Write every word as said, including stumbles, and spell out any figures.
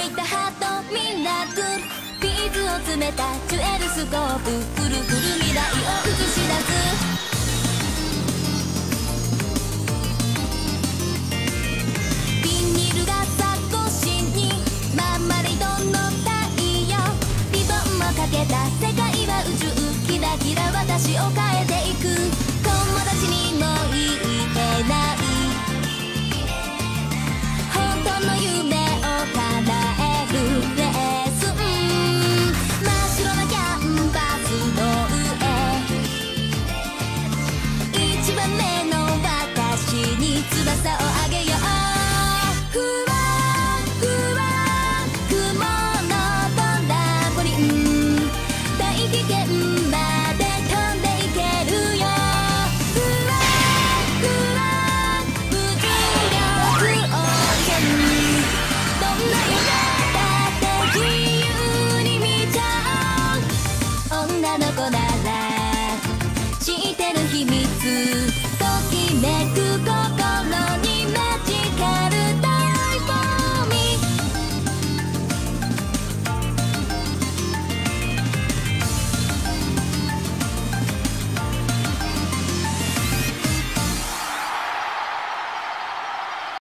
いたハートミラクルビーズを詰めたジュエルスコープくるくる未来を映し出すビニール傘越しにマンマリドの太陽リボンもかけた世界は宇宙キラキラ私を変えていく